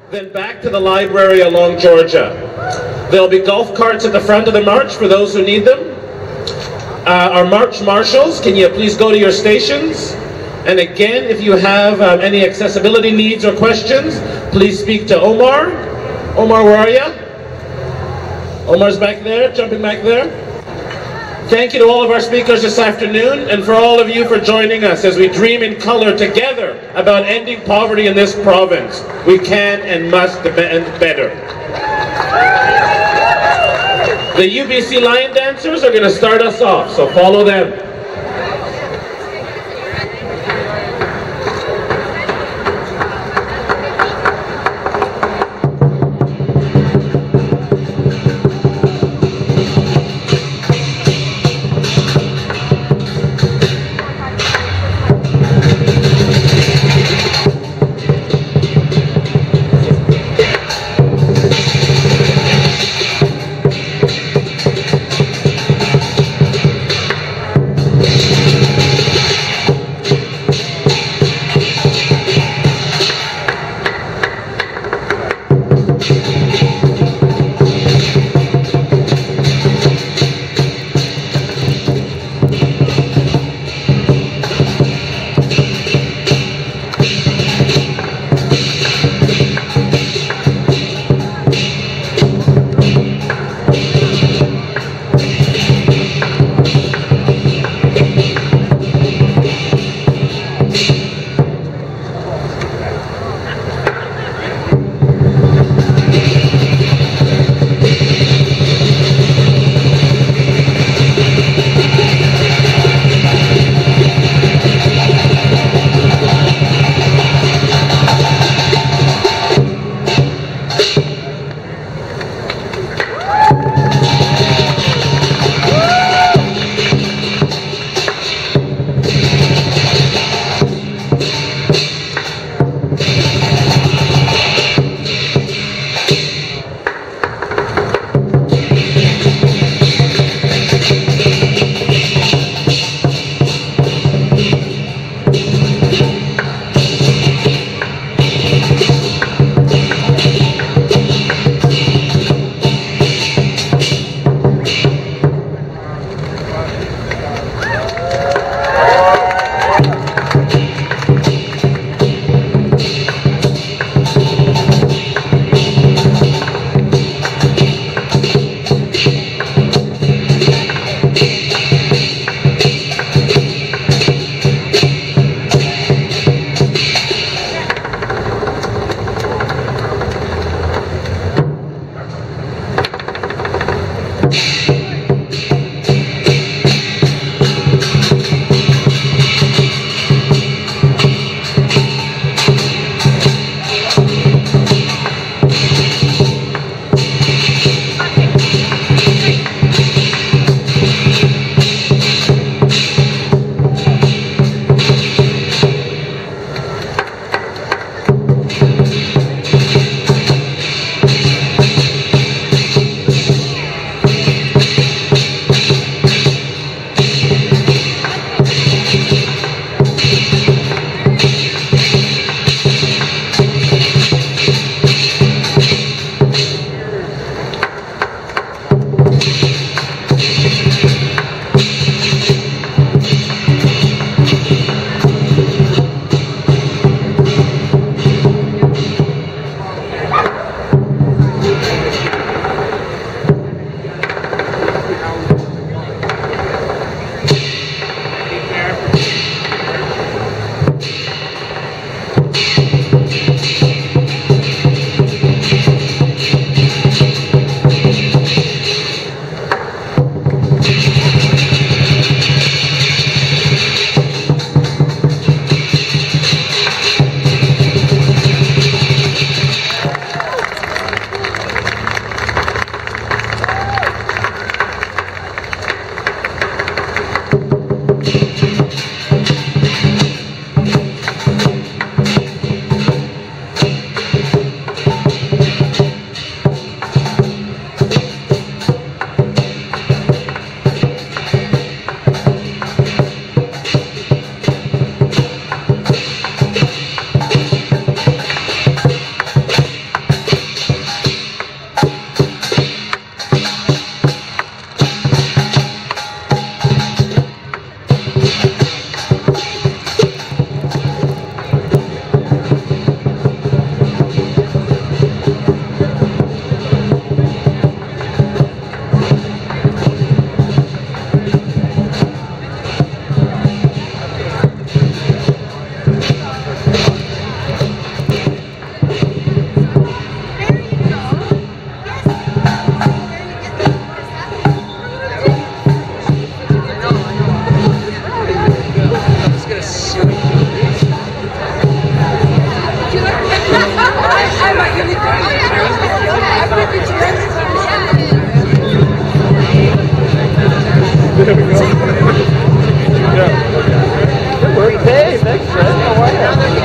then back to the library along Georgia. There'll be golf carts at the front of the march for those who need them. Our march marshals, can you please go to your stations? And again, if you have any accessibility needs or questions, please speak to Omar. Omar, where are you? Omar's back there, jumping back there. Thank you to all of our speakers this afternoon, and for all of you for joining us as we dream in color together about ending poverty in this province. We can and must end better. The UBC Lion Dancers are going to start us off, so follow them. Hey, thanks, Fred. How are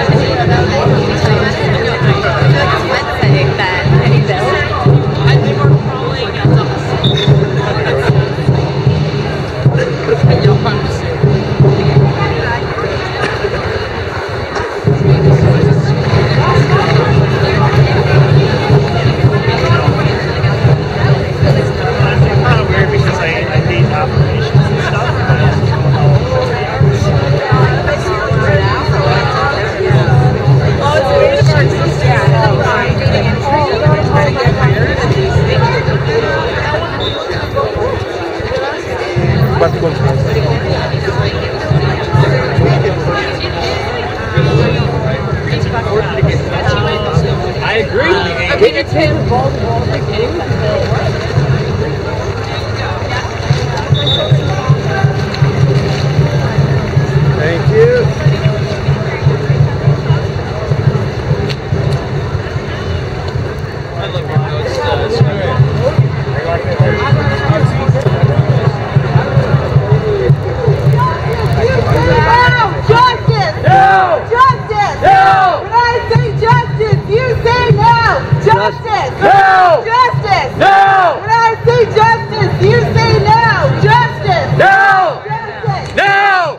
I agree. Okay, it's him. Thank you. Justice! No! Justice! No! When I say justice, you say no! Justice! No! Justice! No!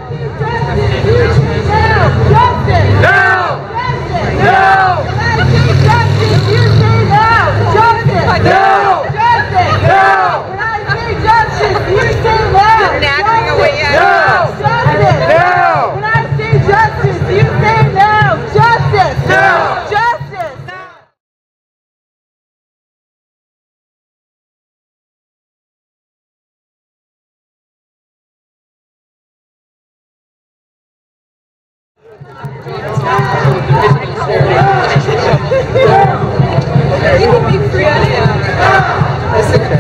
Justice! No! Justice! No! When I say justice, you say no! Justice! No! Justice! No! When I say justice, you say no! Nagging away at No! Justice! No! When I say justice, you say no! Justice! No! Justice! You can be creative. Listen to